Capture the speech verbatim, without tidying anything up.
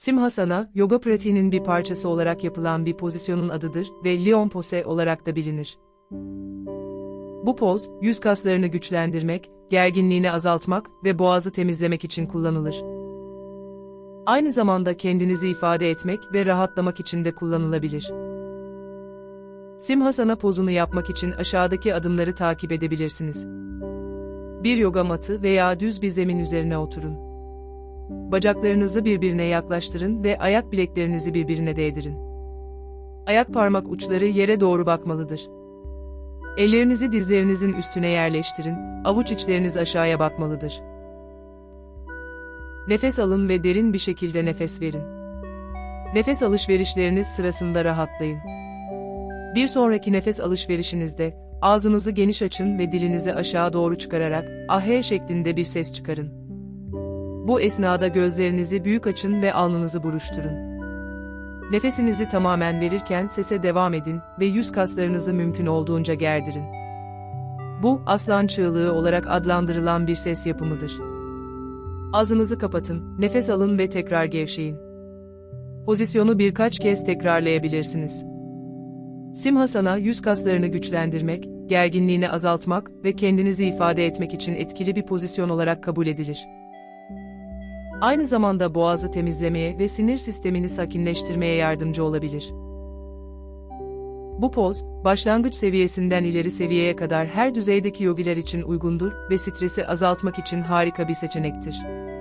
Simhasana, yoga pratiğinin bir parçası olarak yapılan bir pozisyonun adıdır ve Lion Pose olarak da bilinir. Bu poz, yüz kaslarını güçlendirmek, gerginliğini azaltmak ve boğazı temizlemek için kullanılır. Aynı zamanda kendinizi ifade etmek ve rahatlamak için de kullanılabilir. Simhasana pozunu yapmak için aşağıdaki adımları takip edebilirsiniz. Bir yoga matı veya düz bir zemin üzerine oturun. Bacaklarınızı birbirine yaklaştırın ve ayak bileklerinizi birbirine değdirin. Ayak parmak uçları yere doğru bakmalıdır. Ellerinizi dizlerinizin üstüne yerleştirin, avuç içleriniz aşağıya bakmalıdır. Nefes alın ve derin bir şekilde nefes verin. Nefes alışverişleriniz sırasında rahatlayın. Bir sonraki nefes alışverişinizde, ağzınızı geniş açın ve dilinizi aşağı doğru çıkararak, ah şeklinde bir ses çıkarın. Bu esnada gözlerinizi büyük açın ve alnınızı buruşturun. Nefesinizi tamamen verirken sese devam edin ve yüz kaslarınızı mümkün olduğunca gerdirin. Bu, aslan çığlığı olarak adlandırılan bir ses yapımıdır. Ağzınızı kapatın, nefes alın ve tekrar gevşeyin. Pozisyonu birkaç kez tekrarlayabilirsiniz. Simhasana, yüz kaslarını güçlendirmek, gerginliğini azaltmak ve kendinizi ifade etmek için etkili bir pozisyon olarak kabul edilir. Aynı zamanda boğazı temizlemeye ve sinir sistemini sakinleştirmeye yardımcı olabilir. Bu poz, başlangıç seviyesinden ileri seviyeye kadar her düzeydeki yogiler için uygundur ve stresi azaltmak için harika bir seçenektir.